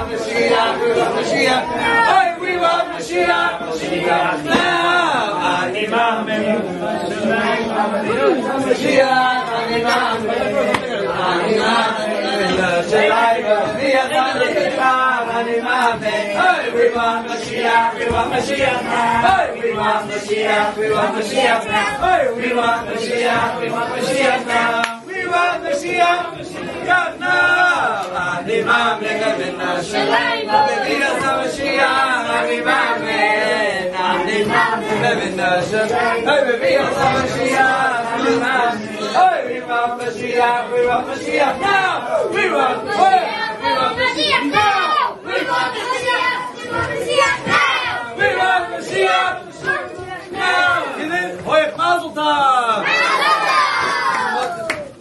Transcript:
Mashiach, we want Mashiach. Hey, we want Mashiach. Mashiach now. Ani Ma'amen. Mashiach, Ani Ma'amen. Ani Ma'amen. Ani Ma'amen. Hey, we want Mashiach, we want Mashiach now. Hey, we want Mashiach, we want Mashiach now. Hey, we want Mashiach, we want Mashiach now. We want Mashiach, God now. Ani Ma'amen, Ani Ma'amen. Mashiach, Ani Ma'amen. Ani Ma'amen, hey, baby, Mashiach, Ani Ma'amen. Hey, we want Mashiach, we want Mashiach now. We want Mashiach now. We want Mashiach, we want Mashiach now. We want Mashiach.